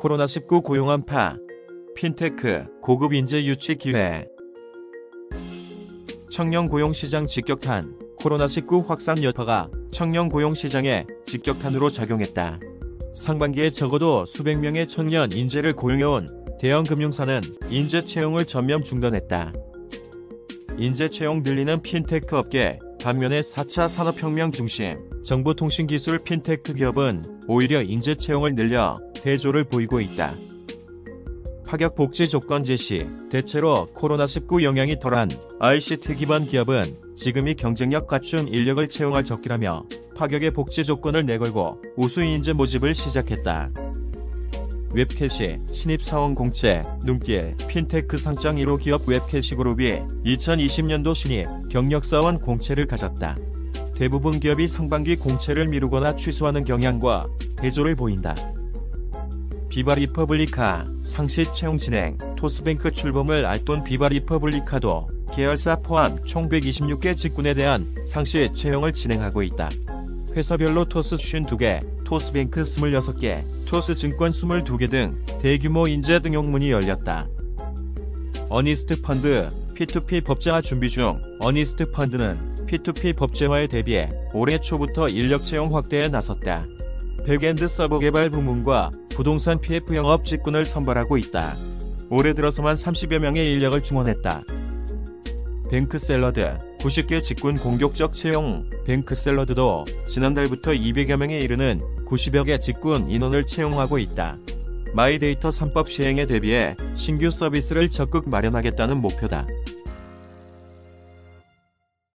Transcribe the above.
코로나19 고용 한파, 핀테크 고급 인재 유치 기회. 청년 고용 시장 직격탄. 코로나19 확산 여파가 청년 고용 시장에 직격탄으로 작용했다. 상반기에 적어도 수백 명의 청년 인재를 고용해온 대형 금융사는 인재 채용을 전면 중단했다. 인재 채용 늘리는 핀테크 업계, 반면에 4차 산업혁명 중심 정보통신기술 핀테크 기업은 오히려 인재 채용을 늘려 대조를 보이고 있다. 파격 복지 조건 제시. 대체로 코로나19 영향이 덜한 ICT 기반 기업은 지금이 경쟁력 갖춘 인력을 채용할 적기라며 파격의 복지 조건을 내걸고 우수 인재 모집을 시작했다. 웹캐시, 신입사원 공채, 눈길, 핀테크 상장 1호 기업 웹캐시 그룹이 2020년도 신입 경력사원 공채를 가졌다. 대부분 기업이 상반기 공채를 미루거나 취소하는 경향과 대조를 보인다. 비바리퍼블리카, 상시 채용 진행. 토스뱅크 출범을 알돈 비바리퍼블리카도 계열사 포함 총 126개 직군에 대한 상시 채용을 진행하고 있다. 회사별로 토스 52개, 토스뱅크 26개, 토스증권 22개 등 대규모 인재 등용문이 열렸다. 어니스트 펀드, P2P 법제화 준비 중. 어니스트 펀드는 P2P 법제화에 대비해 올해 초부터 인력 채용 확대에 나섰다. 백엔드 서버 개발 부문과 부동산 PF 영업 직군을 선발하고 있다. 올해 들어서만 30여 명의 인력을 증원했다. 뱅크샐러드, 90개 직군 공격적 채용. 뱅크샐러드도 지난달부터 200여 명에 이르는 90여 개 직군 인원을 채용하고 있다. 마이데이터 3법 시행에 대비해 신규 서비스를 적극 마련하겠다는 목표다.